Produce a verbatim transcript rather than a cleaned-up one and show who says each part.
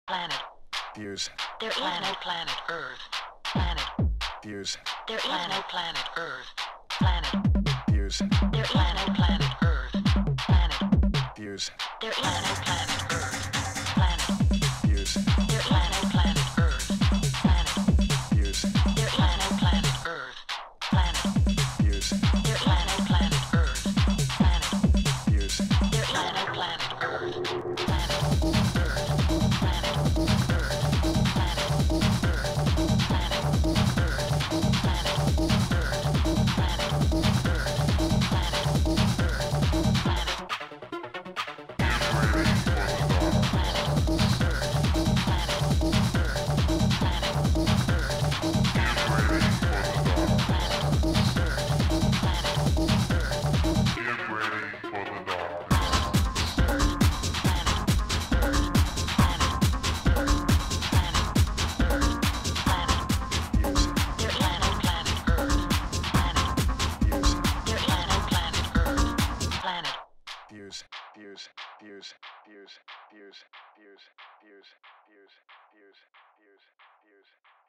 Speaker 1: Planet.
Speaker 2: Views.
Speaker 1: There is no planet Earth. Planet.
Speaker 2: Views.
Speaker 1: There is no planet Earth. Planet.
Speaker 2: Views.
Speaker 1: There is no planet Earth. Planet.
Speaker 2: Views.
Speaker 1: There is no planet Earth. Planet.
Speaker 2: Views.
Speaker 1: There is no planet Earth. Planet.
Speaker 2: Views.
Speaker 1: There is no planet Earth. Planet.
Speaker 2: Views.
Speaker 1: There is no planet Earth. Planet.
Speaker 2: Views.
Speaker 1: There is no planet Earth. Planet. Earth. Planet. Earth. Planet. Earth. Planet. Earth. Planet. Earth. Planet. Earth. Planet. Earth. Planet.
Speaker 2: Views, views, views, views, views, views, views, views, views, views, views.